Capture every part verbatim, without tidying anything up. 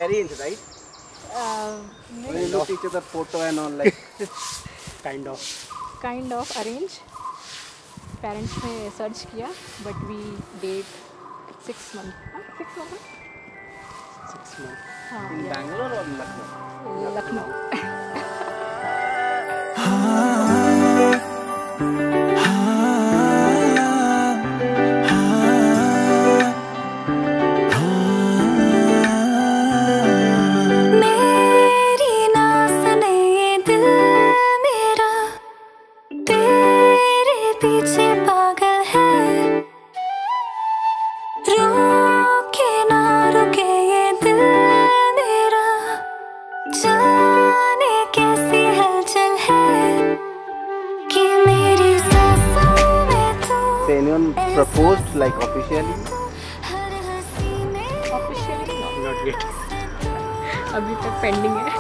Arranged, right? Uh, When you look each other photo and all like. Kind of. Kind of arrange. Parents ने search किया, but we date six months. Huh? Six months? Six months. हाँ. In Yeah. Bangalore or Lucknow? Lucknow. Say anyone proposed like officially? Officially no. Not yet. अभी तक pending है.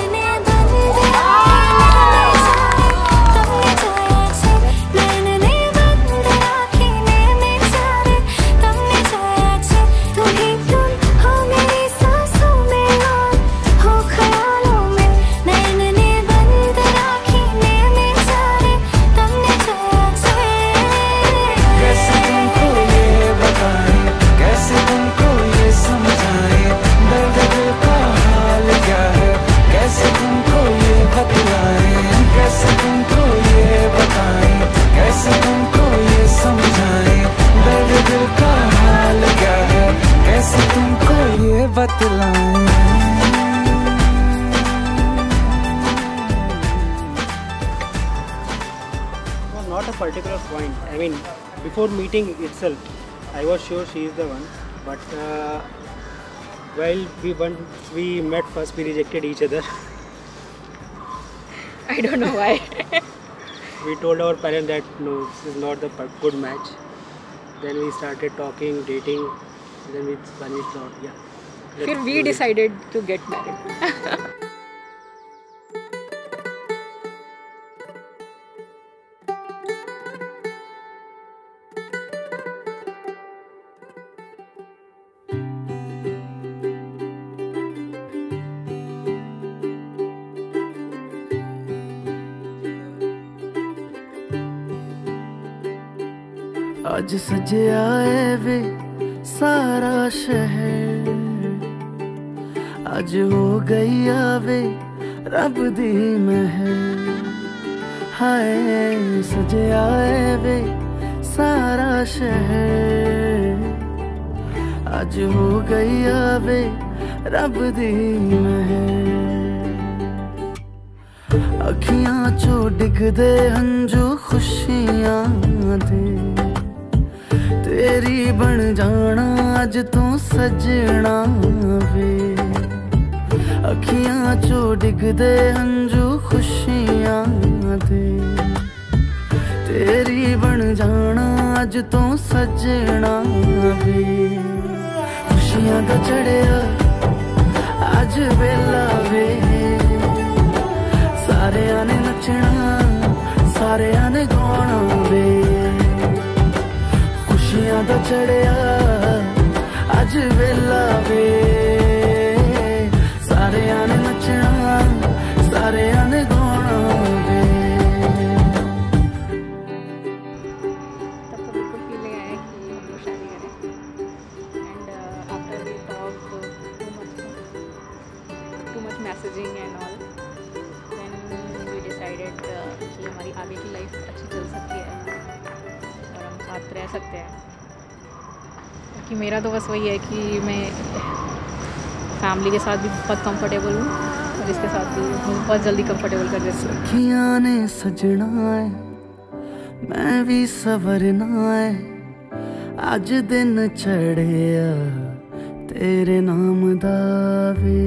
No, not a particular point. I mean, before meeting itself, I was sure she is the one. But uh, while we once we met first, we rejected each other. I don't know why. We told our parents that no, this is not the per- good match. Then we started talking, dating. And then we finally thought, yeah. let's फिर we do it. decided to get married. आज सजिया है वे सारा शहर, आज हो गई आवे रब दी महर। हाय सजिया है वे सारा शहर, आज हो गई आवे रब दी महर। अखियां चो डिगदे हंजू खुशियां दे, तेरी बन जाना अज तू सजना वे। अखियां चो डिगदे हंजू खुशियां दे, तेरी बन जाना अज तू सजना वे। खुशियां दा चढ़िया अज वेला वे, सारेयां ने नचना सारेयां ने गाना वे। खुशियां दा चढ़िया अज वेला वे, सारेयां ने नचना सारेयां ने गाना वे। तब तो बिल्कुल फीलिंग आया कि हम लोग शादी करें। And after we talk too much too much messaging and all, then we decided कि हमारी आगे की लाइफ अच्छी चल सकती है और हम साथ रह सकते हैं। कि मेरा तो बस वही है कि मैं फैमिली के साथ भी बहुत कंफर्टेबल हूँ और इसके साथ भी मुझे बहुत जल्दी कंफर्टेबल कर देती हूँ। सखियां ने सजना है मैं भी सवरना है, अज दिन चढ़िया तेरे नाम दा वे।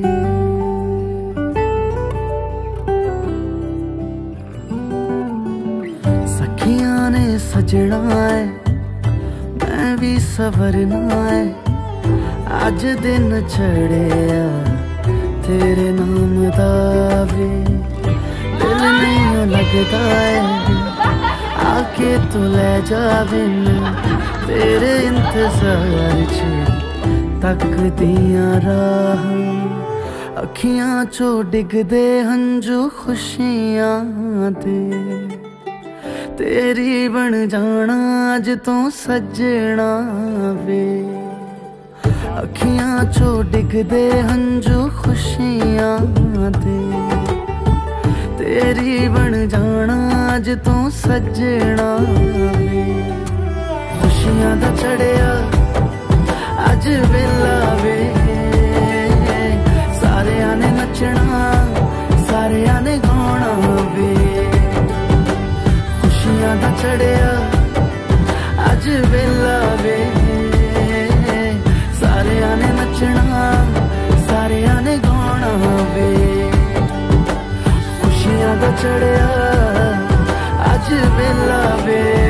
सखियां ने सजना है मैं भी सवरना है, अज दिन चढ़िया तेरे नाम दा वे। दिल नहीं लगता है आके तू ले जा बिन, तेरे इंतजार च थकदियां राह अखियां चो डिगदे हंजू खुशियां दे तेरी बन जाना अज तो सजना वे अखियां चो डिगदे हंजू खुशियां दे तेरी बन जाना अज तो सजना वे खुशियां दा चढ़िया अज वेला वे सारियां ने नचना सारियां ने गाना वे खुशियां दा चढ़िया अज वेला वे सारियां ने नचना सारियां ने गाना वे खुशियां दा चढ़िया अज वेला वे